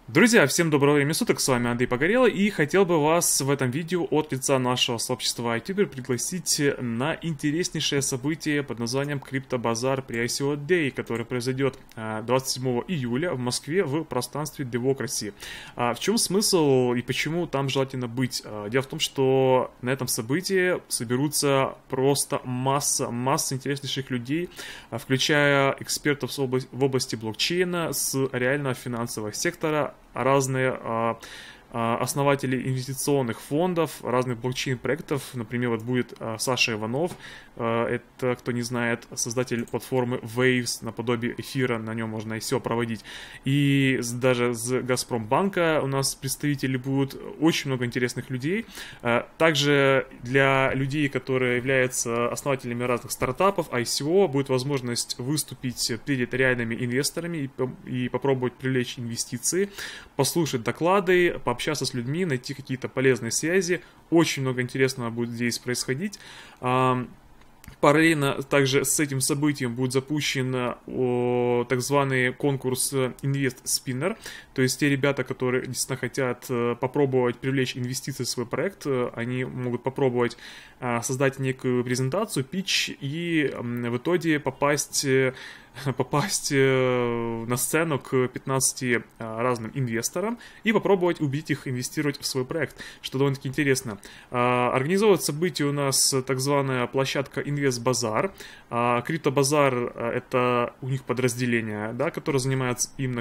Друзья, всем доброго времени суток, с вами Андрей Погорелый, и хотел бы вас в этом видео от лица нашего сообщества iTuber пригласить на интереснейшее событие под названием Криптобазар при ICO Day, который произойдет 27 июля в Москве в пространстве Democracy. В чем смысл и почему там желательно быть? Дело в том, что на этом событии соберутся просто масса интереснейших людей, включая экспертов в области блокчейна, с реального финансового сектора, разные основатели инвестиционных фондов, разных блокчейн-проектов. Например, вот будет Саша Иванов, это, кто не знает, создатель платформы Waves, наподобие эфира, на нем можно ICO проводить. И даже с Газпромбанка у нас представители будут, очень много интересных людей. Также для людей, которые являются основателями разных стартапов, ICO, будет возможность выступить перед реальными инвесторами и попробовать привлечь инвестиции, послушать доклады, пообщаться с людьми, найти какие-то полезные связи. Очень много интересного будет здесь происходить. Параллельно также с этим событием будет запущен так званый конкурс Invest Spinner, то есть те ребята, которые действительно хотят попробовать привлечь инвестиции в свой проект, они могут попробовать создать некую презентацию, питч и в итоге попасть на сцену к 15 разным инвесторам и попробовать убедить их инвестировать в свой проект, что довольно-таки интересно. Организовывает событие у нас так званая площадка Инвестбазар. Криптобазар — это у них подразделение, да, которое занимается именно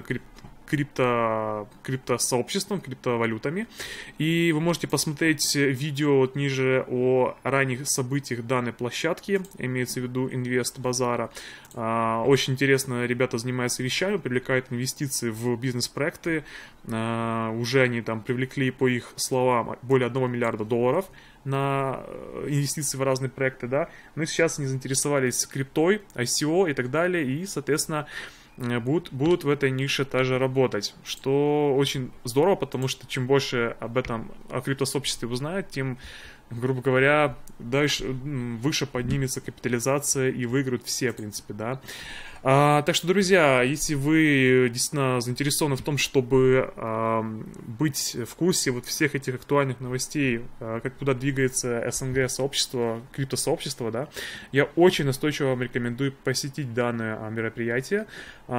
криптосообществом, криптовалютами. И вы можете посмотреть видео вот ниже о ранних событиях данной площадки, имеется в виду Инвестбазара. Очень интересно, ребята занимаются вещами, привлекают инвестиции в бизнес-проекты. Уже они там привлекли, по их словам, более 1 миллиарда долларов на инвестиции в разные проекты, да. Ну и сейчас они заинтересовались криптой, ICO и так далее, и, соответственно, будут в этой нише также работать, что очень здорово, потому что чем больше об этом, о криптосообществе узнают, тем, грубо говоря, дальше, выше поднимется капитализация и выиграют все, в принципе, да. Так что, друзья, если вы действительно заинтересованы в том, чтобы быть в курсе вот всех этих актуальных новостей, куда двигается СНГ-сообщество, криптосообщество, да, я очень настойчиво вам рекомендую посетить данное мероприятие.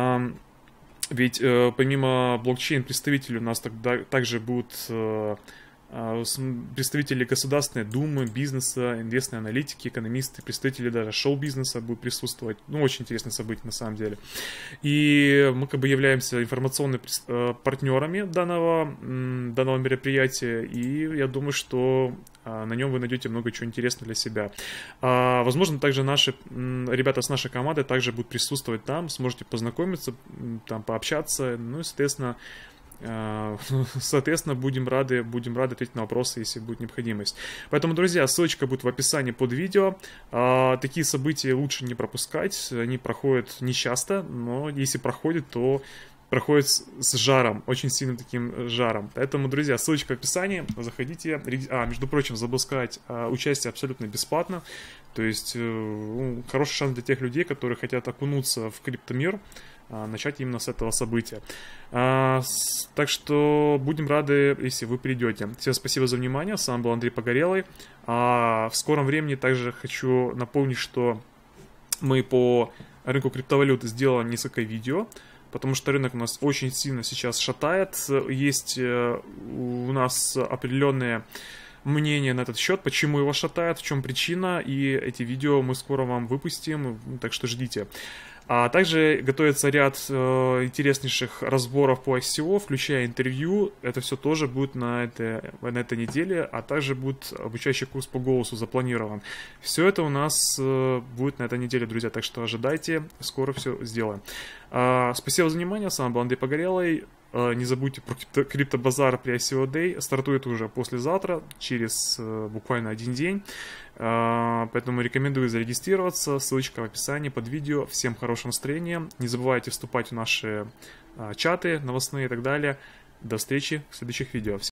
Ведь помимо блокчейн-представителей у нас также будут представители Государственной Думы, бизнеса, инвестной аналитики, экономисты, представители даже шоу-бизнеса будут присутствовать. Ну, очень интересное событие на самом деле. И мы как бы являемся информационными партнерами данного мероприятия, и я думаю, что на нем вы найдете много чего интересного для себя. Возможно, также наши ребята с нашей командой также будут присутствовать там, сможете познакомиться, там пообщаться, ну и, соответственно, будем рады ответить на вопросы, если будет необходимость. Поэтому, друзья, ссылочка будет в описании под видео. Такие события лучше не пропускать, они проходят нечасто, но если проходят, то проходит с жаром, очень сильным таким жаром. Поэтому, друзья, ссылочка в описании, заходите. Между прочим, забыл сказать, участие абсолютно бесплатно. То есть, хороший шанс для тех людей, которые хотят окунуться в криптомир, начать именно с этого события. Так что будем рады, если вы придете. Всем спасибо за внимание, с вами был Андрей Погорелый. В скором времени также хочу напомнить, что мы по рынку криптовалют сделаем несколько видео, потому что рынок у нас очень сильно сейчас шатает. Есть у нас определенные мнения на этот счет, почему его шатает, в чем причина, и эти видео мы скоро вам выпустим, так что ждите. А также готовится ряд интереснейших разборов по ICO, включая интервью. Это все тоже будет на этой неделе, а также будет обучающий курс по голосу запланирован. Все это у нас будет на этой неделе, друзья, так что ожидайте, скоро все сделаем. Спасибо за внимание, с вами был Андрей Погорелый. Не забудьте про криптобазар при ICO Day. Стартует уже послезавтра, через буквально 1 день. Поэтому рекомендую зарегистрироваться. Ссылочка в описании под видео. Всем хорошего настроения. Не забывайте вступать в наши чаты новостные и так далее. До встречи в следующих видео.